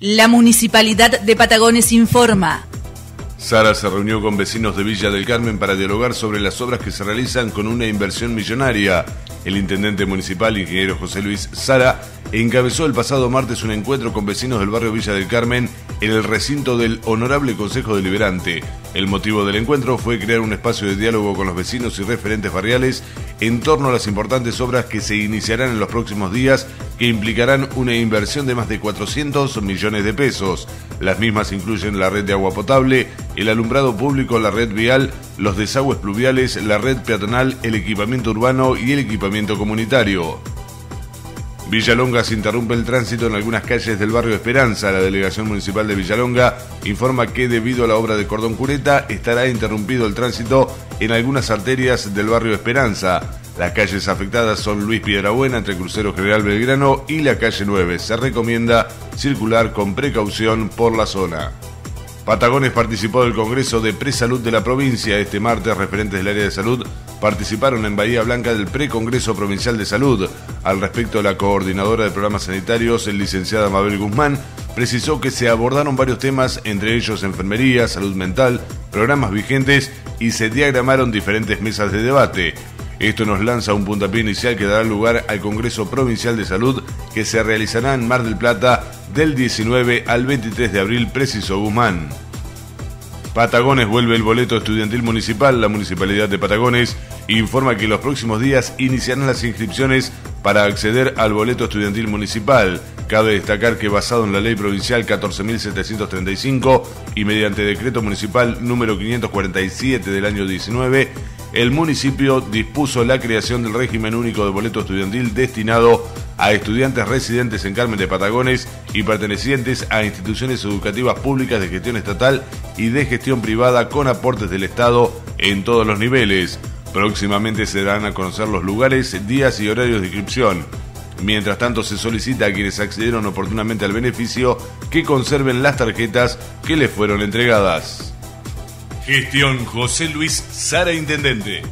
La Municipalidad de Patagones informa. Sara se reunió con vecinos de Villa del Carmen para dialogar sobre las obras que se realizan con una inversión millonaria. El intendente municipal, ingeniero José Luis Sara, encabezó el pasado martes un encuentro con vecinos del barrio Villa del Carmen en el recinto del Honorable Consejo Deliberante. El motivo del encuentro fue crear un espacio de diálogo con los vecinos y referentes barriales en torno a las importantes obras que se iniciarán en los próximos días, que implicarán una inversión de más de 400 millones de pesos. Las mismas incluyen la red de agua potable, el alumbrado público, la red vial, los desagües pluviales, la red peatonal, el equipamiento urbano y el equipamiento comunitario. Villalonga se interrumpe el tránsito en algunas calles del barrio Esperanza. La Delegación Municipal de Villalonga informa que debido a la obra de cordón cuneta estará interrumpido el tránsito en algunas arterias del barrio Esperanza. Las calles afectadas son Luis Piedrabuena entre Crucero General Belgrano y la calle 9. Se recomienda circular con precaución por la zona. Patagones participó del Congreso de Presalud de la provincia. Este martes, referentes del área de salud participaron en Bahía Blanca del Precongreso Provincial de Salud. Al respecto, la coordinadora de programas sanitarios, el licenciada Mabel Guzmán, precisó que se abordaron varios temas, entre ellos enfermería, salud mental, programas vigentes, y se diagramaron diferentes mesas de debate. Esto nos lanza un puntapié inicial que dará lugar al Congreso Provincial de Salud, que se realizará en Mar del Plata del 19 al 23 de abril, precisó Guzmán. Patagones vuelve el boleto estudiantil municipal. La Municipalidad de Patagones informa que los próximos días iniciarán las inscripciones para acceder al boleto estudiantil municipal. Cabe destacar que, basado en la ley provincial 14.735 y mediante decreto municipal número 547 del año 19, el municipio dispuso la creación del régimen único de boleto estudiantil destinado a estudiantes residentes en Carmen de Patagones y pertenecientes a instituciones educativas públicas de gestión estatal y de gestión privada con aportes del Estado en todos los niveles. Próximamente se darán a conocer los lugares, días y horarios de inscripción. Mientras tanto, se solicita a quienes accedieron oportunamente al beneficio que conserven las tarjetas que les fueron entregadas. Gestión José Luis Sara, intendente.